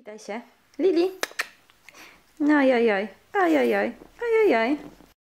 Przywitaj się. Lili. Ojojoj, ojojoj, ojojoj.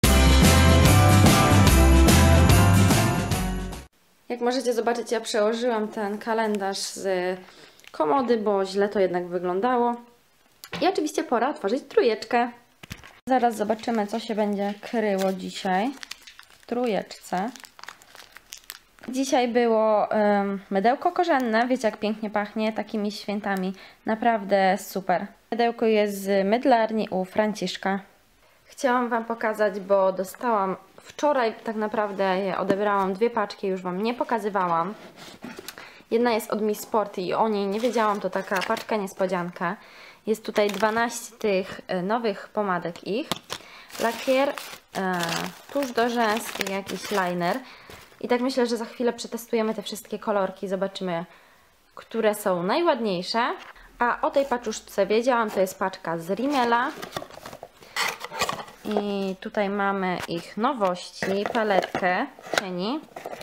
Jak możecie zobaczyć, ja przełożyłam ten kalendarz z komody, bo źle to jednak wyglądało. I oczywiście pora otworzyć trójeczkę. Zaraz zobaczymy, co się będzie kryło dzisiaj w trójeczce. Dzisiaj było mydełko korzenne. Wiecie, jak pięknie pachnie takimi świętami. Naprawdę super. Mydełko jest z mydlarni u Franciszka. Chciałam Wam pokazać, bo dostałam wczoraj, tak naprawdę je odebrałam 2 paczki, już Wam nie pokazywałam. Jedna jest od Miss Sporty i o niej nie wiedziałam, to taka paczka niespodzianka. Jest tutaj 12 tych nowych pomadek ich. Lakier, tusz do rzęs i jakiś liner. I tak myślę, że za chwilę przetestujemy te wszystkie kolorki, zobaczymy, które są najładniejsze. A o tej paczuszce wiedziałam, to jest paczka z Rimmela. I tutaj mamy ich nowości, paletkę cieni,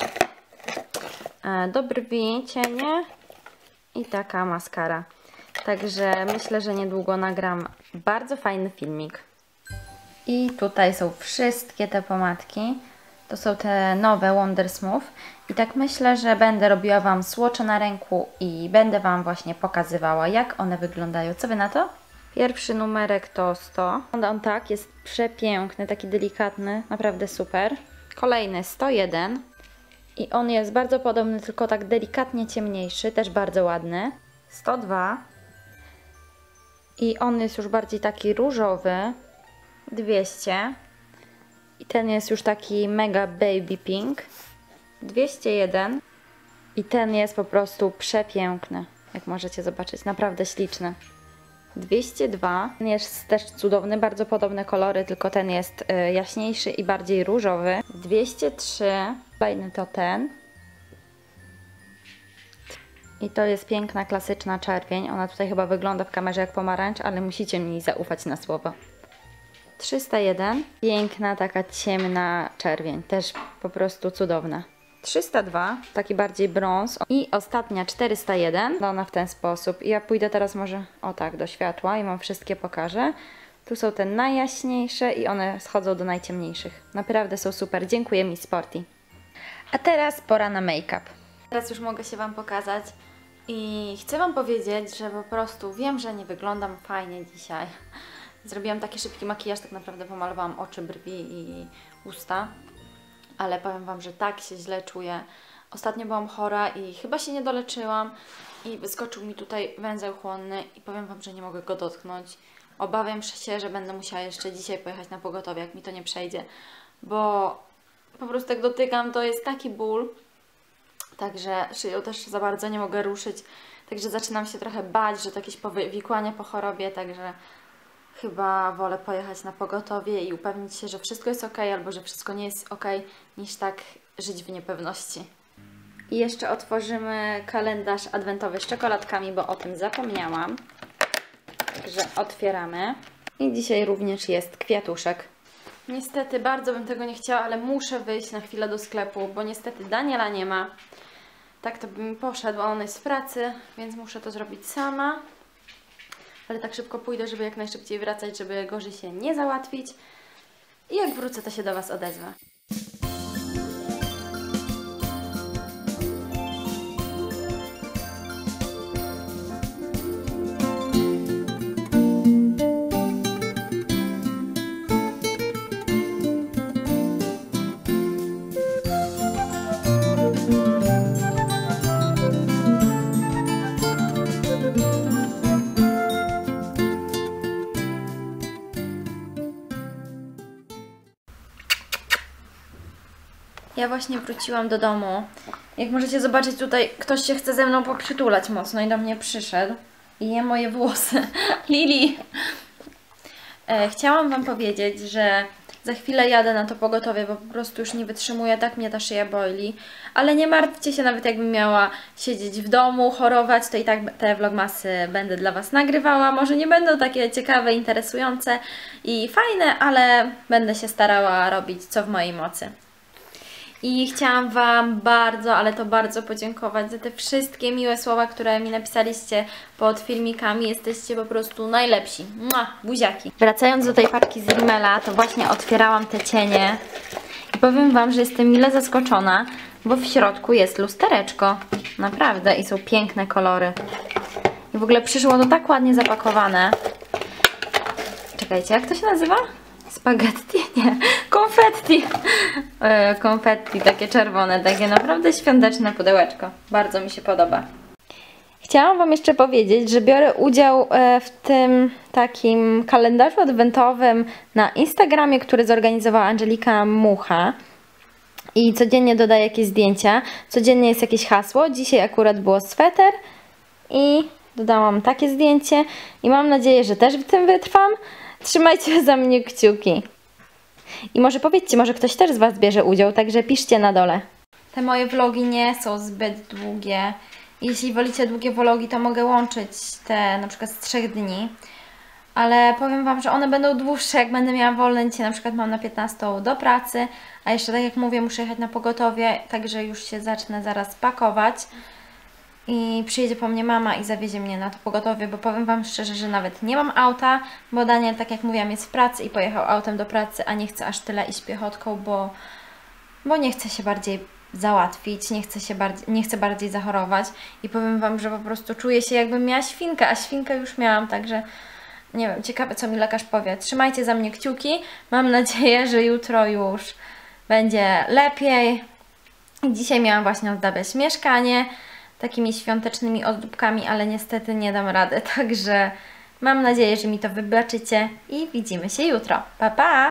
do brwi cienie i taka maskara. Także myślę, że niedługo nagram bardzo fajny filmik. I tutaj są wszystkie te pomadki. To są te nowe Wonder Smooth. I tak myślę, że będę robiła Wam słocze na ręku i będę Wam właśnie pokazywała, jak one wyglądają. Co Wy na to? Pierwszy numerek to 100. Wygląda on tak, jest przepiękny, taki delikatny, naprawdę super. Kolejny 101. I on jest bardzo podobny, tylko tak delikatnie ciemniejszy, też bardzo ładny. 102. I on jest już bardziej taki różowy. 200. I ten jest już taki mega baby pink. 201. I ten jest po prostu przepiękny, jak możecie zobaczyć, naprawdę śliczny. 202. Ten jest też cudowny, bardzo podobne kolory, tylko ten jest jaśniejszy i bardziej różowy. 203. Kolejny to ten. I to jest piękna, klasyczna czerwień. Ona tutaj chyba wygląda w kamerze jak pomarańcz, ale musicie mi zaufać na słowo. 301. Piękna, taka ciemna czerwień. Też po prostu cudowna. 302. Taki bardziej brąz. I ostatnia 401. Ona w ten sposób. I ja pójdę teraz może o tak do światła i Wam wszystkie pokażę. Tu są te najjaśniejsze i one schodzą do najciemniejszych. Naprawdę są super. Dziękuję Miss Sporty. A teraz pora na make-up. Teraz już mogę się Wam pokazać. I chcę Wam powiedzieć, że po prostu wiem, że nie wyglądam fajnie dzisiaj. Zrobiłam taki szybki makijaż, tak naprawdę pomalowałam oczy, brwi i usta. Ale powiem Wam, że tak się źle czuję. Ostatnio byłam chora i chyba się nie doleczyłam. I wyskoczył mi tutaj węzeł chłonny i powiem Wam, że nie mogę go dotknąć. Obawiam się, że będę musiała jeszcze dzisiaj pojechać na pogotowie, jak mi to nie przejdzie. Bo po prostu jak dotykam, to jest taki ból. Także szyją też za bardzo nie mogę ruszyć. Także zaczynam się trochę bać, że to jakieś powikłania po chorobie. Także chyba wolę pojechać na pogotowie i upewnić się, że wszystko jest ok, albo że wszystko nie jest ok, niż tak żyć w niepewności. I jeszcze otworzymy kalendarz adwentowy z czekoladkami, bo o tym zapomniałam. Także otwieramy. I dzisiaj również jest kwiatuszek. Niestety bardzo bym tego nie chciała, ale muszę wyjść na chwilę do sklepu, bo niestety Daniela nie ma. Tak to bym poszedł, a on jest w pracy, więc muszę to zrobić sama. Ale tak szybko pójdę, żeby jak najszybciej wracać, żeby gorzej się nie załatwić. I jak wrócę, to się do Was odezwę. Ja właśnie wróciłam do domu. Jak możecie zobaczyć, tutaj ktoś się chce ze mną poprzytulać mocno i do mnie przyszedł. I je moje włosy. Lili! Chciałam Wam powiedzieć, że za chwilę jadę na to pogotowie, bo po prostu już nie wytrzymuję, tak mnie ta szyja boli. Ale nie martwcie się, nawet jakbym miała siedzieć w domu, chorować, to i tak te vlogmasy będę dla Was nagrywała. Może nie będą takie ciekawe, interesujące i fajne, ale będę się starała robić co w mojej mocy. I chciałam Wam bardzo, ale to bardzo podziękować za te wszystkie miłe słowa, które mi napisaliście pod filmikami. Jesteście po prostu najlepsi. Mua, buziaki. Wracając do tej paczki z Rimmela, to właśnie otwierałam te cienie. I powiem Wam, że jestem mile zaskoczona, bo w środku jest lustereczko. Naprawdę. I są piękne kolory. I w ogóle przyszło to tak ładnie zapakowane. Czekajcie, jak to się nazywa? Spaghetti? Nie, konfetti. Konfetti, takie czerwone, takie naprawdę świąteczne pudełeczko. Bardzo mi się podoba. Chciałam Wam jeszcze powiedzieć, że biorę udział w tym takim kalendarzu adwentowym na Instagramie, który zorganizowała Angelika Mucha. I codziennie dodaję jakieś zdjęcia, codziennie jest jakieś hasło. Dzisiaj akurat było sweter i dodałam takie zdjęcie i mam nadzieję, że też w tym wytrwam. Trzymajcie za mnie kciuki. I może powiedzcie, może ktoś też z Was bierze udział, także piszcie na dole. Te moje vlogi nie są zbyt długie. Jeśli wolicie długie vlogi, to mogę łączyć te na przykład z 3 dni. Ale powiem Wam, że one będą dłuższe, jak będę miała wolne. Dzisiaj na przykład mam na 15 do pracy, a jeszcze tak jak mówię, muszę jechać na pogotowie, także już się zacznę zaraz pakować. I przyjedzie po mnie mama i zawiezie mnie na to pogotowie, bo powiem Wam szczerze, że nawet nie mam auta, bo Daniel, tak jak mówiłam, jest w pracy i pojechał autem do pracy, a nie chce aż tyle iść piechotką, bo nie chce się bardziej załatwić, nie chce bardziej zachorować. I powiem Wam, że po prostu czuję się, jakbym miała świnkę, a świnkę już miałam, także nie wiem, ciekawe co mi lekarz powie. Trzymajcie za mnie kciuki, mam nadzieję, że jutro już będzie lepiej. Dzisiaj miałam właśnie ozdabiać mieszkanie takimi świątecznymi ozdóbkami, ale niestety nie dam rady, także mam nadzieję, że mi to wybaczycie i widzimy się jutro. Pa, pa!